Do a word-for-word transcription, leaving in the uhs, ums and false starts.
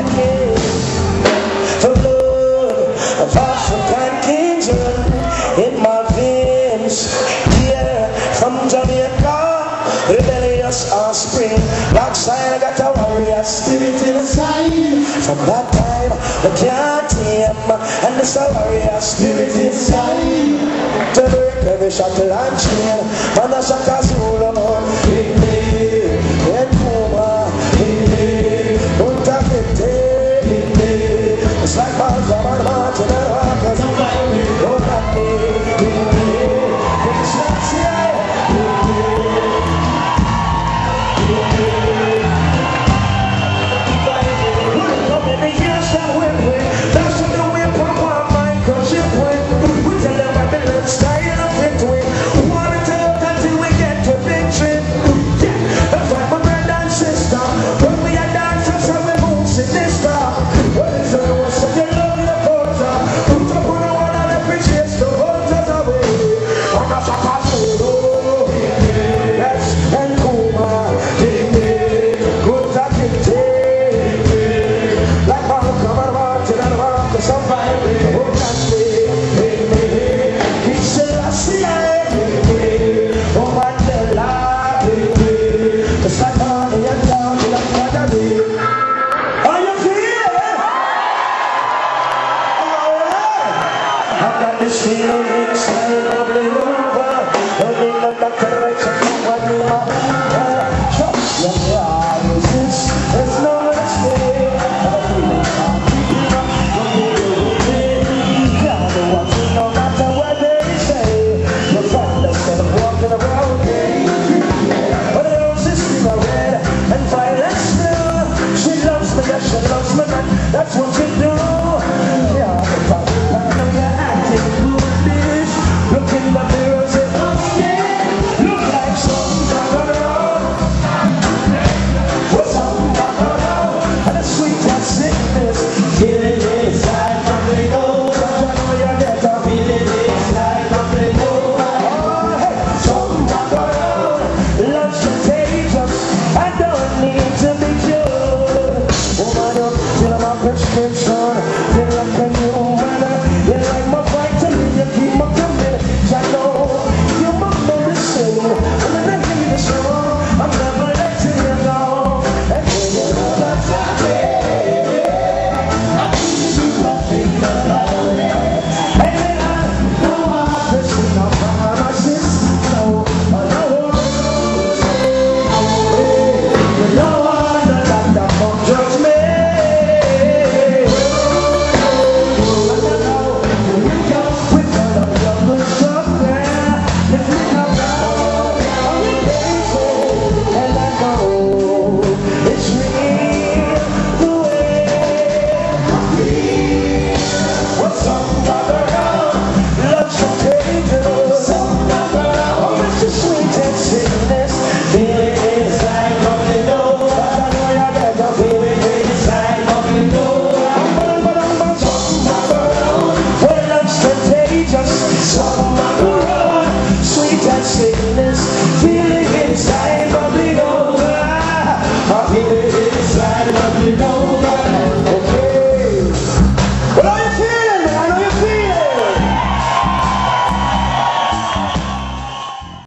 me. The blood of African kings run in my veins. Yeah, from Jamaica, rebellious offspring. Black side got a warrior spirit inside. From that time, we can't tame, and there's a warrior spirit inside. To break every shackle and chain, man a shaka Zulu. Hey, hey, hey, Kuma, hey, hey, Punta Kinte, hey, hey. It's like Malcolm and Martin and Marcus. Don't like me, don't like me, hey, hey. It's like C I A, hey, hey, hey. How many years that we win? That's what the way Papa Michael ship win. We tell them what the left style of it win. We want to tell them until we get to victory. Yeah, that's why my brother and sister, when we are dancing, so we move sinister. What is the most of your love, your culture? Put up on the one and appreciate the vultures away. I'm a shaka Zulu, yes, and Kuma, good talking. Like Malcolm and Martin and Marcus and Vine, who can be? He said, I see it. Oh, Mandela. It's like money and down to the Madrid. Are you feeling? Alright. I've got this feeling inside of the river. Running up the direction of what you want. Trust your eyes. There's no mistake. That's what you do. Yeah, I'm acting foolish. Look in the mirror and say, oh yeah, look like something around. What's something around? And the sweet and sickness, feeling inside from the gold. I know you're there to feel it inside from the gold. Oh, hey, something around. Love's contagious. I don't need to be cured. Oh my God. Prescription, you're like a new man, you're like my vitamin, you keep my